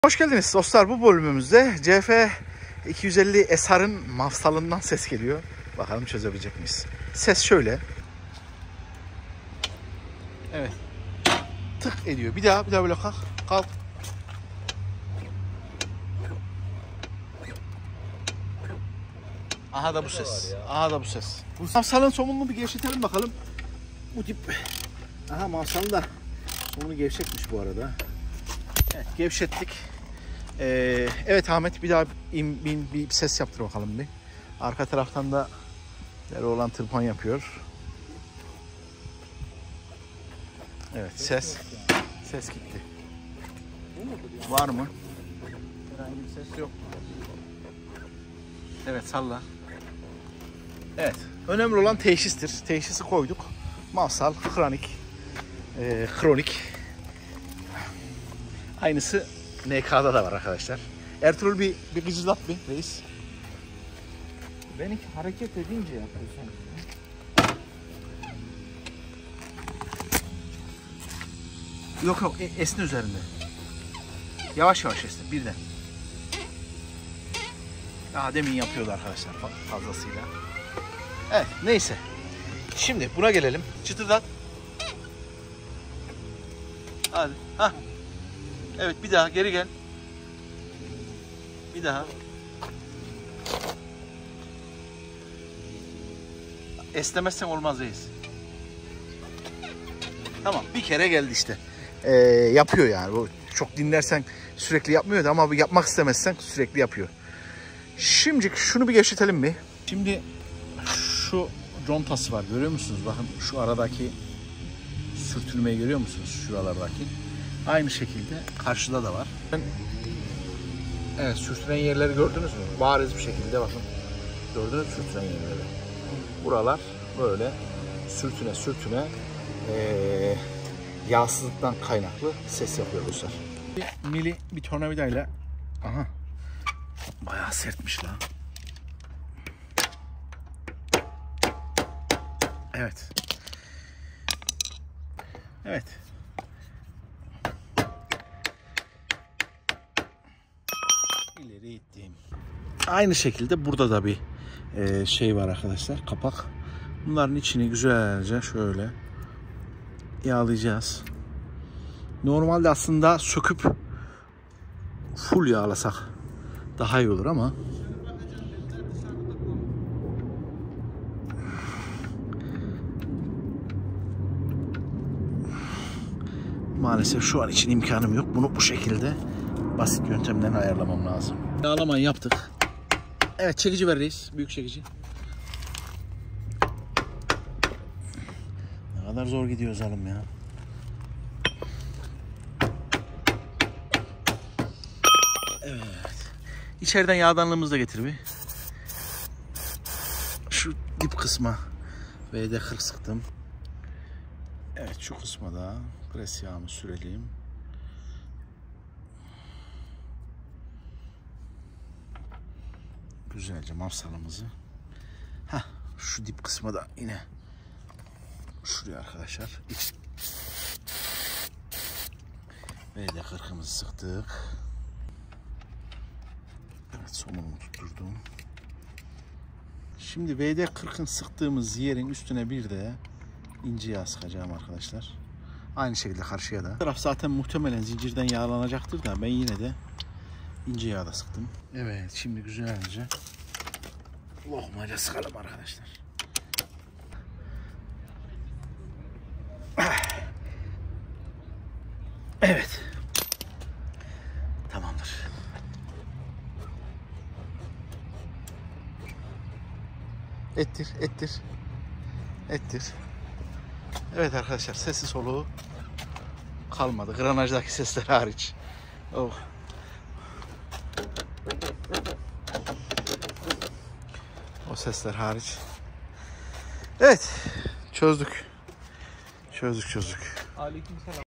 Hoş geldiniz dostlar. Bu bölümümüzde CF250 SR'ın mafsalından ses geliyor. Bakalım çözebilecek miyiz? Ses şöyle. Evet. Tık ediyor. Bir daha böyle kalk. Kalk. Aha da bu ses. Aha da bu ses. Bu mafsalın somununu bir gevşetelim bakalım. Bu tip. Aha mafsalın da somunu gevşekmiş bu arada. Evet, gevşettik. Evet Ahmet, bir daha bir ses yaptır bakalım bir. Arka taraftan da olan tırpan yapıyor. Evet, ses gitti. Var mı? Herhangi bir ses yok. Evet, salla. Evet, önemli olan teşhistir. Teşhisi koyduk. Mafsal, kronik. Aynısı NK'da da var arkadaşlar. Ertuğrul bir gıcırdat bir reis. Ben hiç hareket edince yapıyorsun. Yok esne üzerinde. Yavaş yavaş esne birden. Daha demin yapıyordu arkadaşlar fazlasıyla. Evet, neyse. Şimdi buna gelelim. Çıtırdat. Hadi. Hah. Evet, bir daha geri gel. Bir daha. Esnemezsen olmaz reis. Tamam, bir kere geldi işte. Yapıyor yani. Bu çok dinlersen sürekli yapmıyordu ama yapmak istemezsen sürekli yapıyor. Şimdi şunu bir gevşetelim mi? Şimdi şu contası var, görüyor musunuz? Bakın şu aradaki sürtünmeyi görüyor musunuz? Şuralardaki. Aynı şekilde karşıda da var. Evet, sürtünen yerleri gördünüz mü? Bariz bir şekilde bakın. Gördünüz mü sürtünen yerleri? Buralar böyle sürtüne yağsızlıktan kaynaklı ses yapıyor dostlar. Bir tornavidayla, aha, bayağı sertmiş lan. Evet. Evet. İleri ittim. Aynı şekilde burada da bir şey var arkadaşlar, kapak. Bunların içini güzelce şöyle yağlayacağız. Normalde aslında söküp full yağlasak daha iyi olur ama maalesef şu an için imkanım yok. Bunu bu şekilde basit yöntemden ayarlamam lazım. Yağlamayı yaptık. Evet, çekici ver reis. Büyük çekici. Ne kadar zor gidiyoruz oğlum ya. Evet. İçeriden yağdanlığımızı da getir bir. Şu dip kısma VD40 sıktım. Evet, şu kısma da pres yağımı sürelim. Güzelce mafsalımızı. Şu dip kısma da yine şuraya arkadaşlar. VD40'ımızı sıktık. Evet, somunumu tutturdum. Şimdi VD40'ın sıktığımız yerin üstüne bir de ince yağ sıkacağım arkadaşlar. Aynı şekilde karşıya da. Bu taraf zaten muhtemelen zincirden yağlanacaktır da ben yine de ince yağ da sıktım. Evet, şimdi güzelce lokmaca sıkalım arkadaşlar. Evet. Tamamdır. Ettir. Evet arkadaşlar, sesi soluğu kalmadı. Granajdaki sesler hariç. Oh. O sesler hariç. Evet. Çözdük. Aleykümselam.